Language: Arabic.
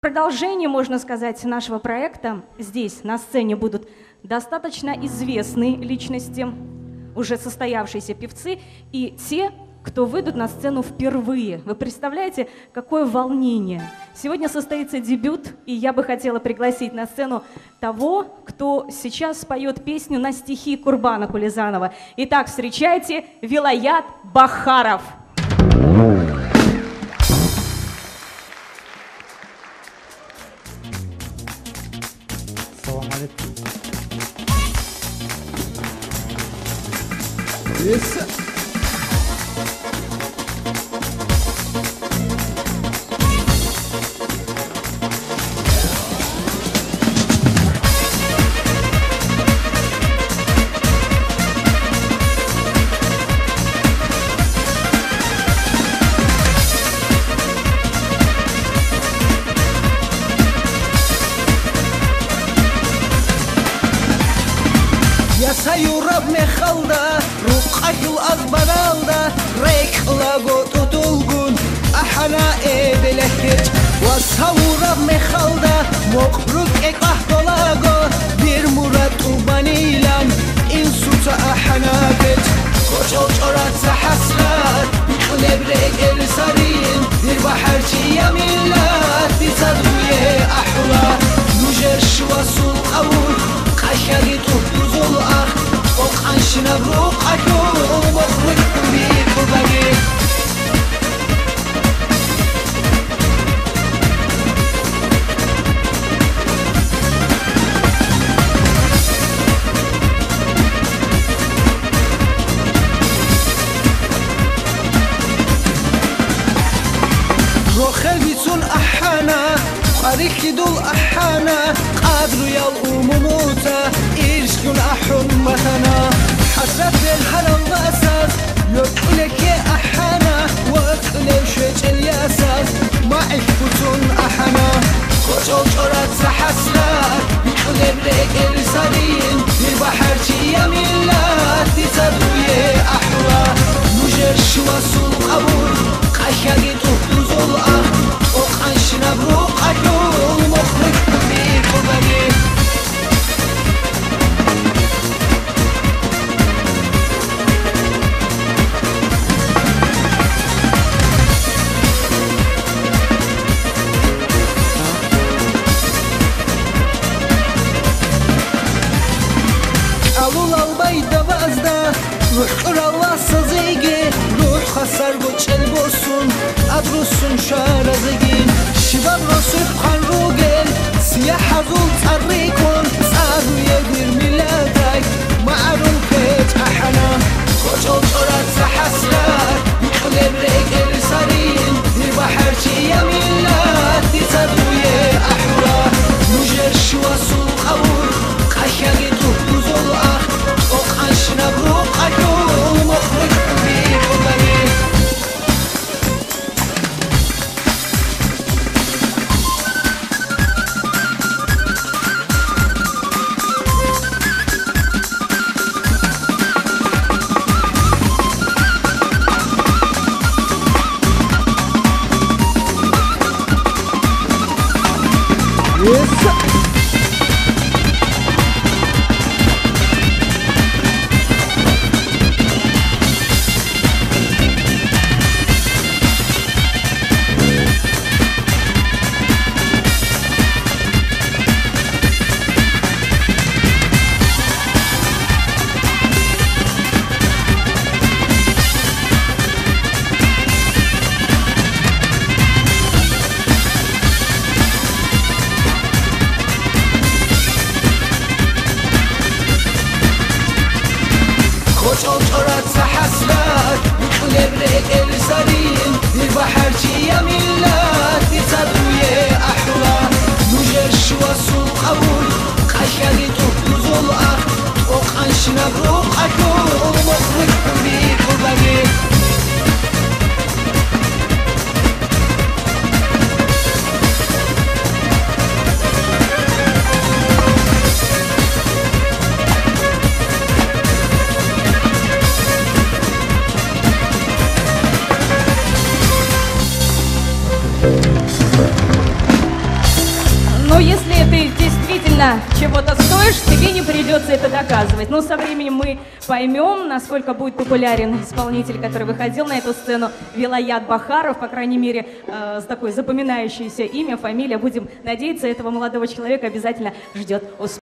Продолжение, можно сказать, нашего проекта. Здесь на сцене будут достаточно известные личности, уже состоявшиеся певцы, и те, кто выйдут на сцену впервые. Вы представляете, какое волнение? Сегодня состоится дебют, и я бы хотела пригласить на сцену того, кто сейчас споет песню на стихи Курбана Кулизанова. Итак, встречайте, Вилаят Бахаров. Салам алейкум. Yes. Sayurab mekhalda, ruqayul azbaralda, reklago tutulgun, ahana ebelekit. Wasayurab mekhalda, mokruk ekahgolago, bir murat ubanilan, insuta ahanakit. Koçol çorat sahasrat, biqlebrek elsarin, bir baharçi yamillat, bitadruye ahla, nujer şvasul qavul, qashagit ubuzul ah. وقعشنا بروقكم ومخرجكم بيكم بقيت روخل بيتون أحانا قريك دول أحانا قادروا يلقوا موتا إرشكن أحمتنا حسرت الحرم بأساس يقولك يا أحانا وأقلب شجع الياساس معك بيتون أحانا كوشول شورات سحسرات يقلب لك السرين البحر شي يميلات تسدوي أحوا نجر شوا سوق قبول قشاقي تحدوز الأخ وقعشنا بروقكم ومخرجكم بيكم بقيت روح الله صزيقي روح خسر بوچل بوسون ادروسون شارزگين شباب رسول خنروگل سياح زول تريكون صادو يدير ميلادك معروم كيت احنا كوچول شورات سحسرات يقلب ريك السرين البحر شي يميلات تسدوي احوا نجر شوا سول قبول قشاقي تحدوز الأخ وقعشنا بروقكم ومخرجكم بيكم بقيت كوچول شورات سحسرات يقلب ريك السرين البحر شي يميلات تسدوي أحوا نجر شوا سول قبول قشاقي تحدوز الأخ وقعشنا بروقكم ومخرجكم بيكم بقيت Но если ты действительно чего-то стоишь, тебе не придется это доказывать. Но со временем мы поймем, насколько будет популярен исполнитель, который выходил на эту сцену, Вилаят Бахаров, по крайней мере, с такой запоминающееся имя, фамилия. Будем надеяться, этого молодого человека обязательно ждет успех.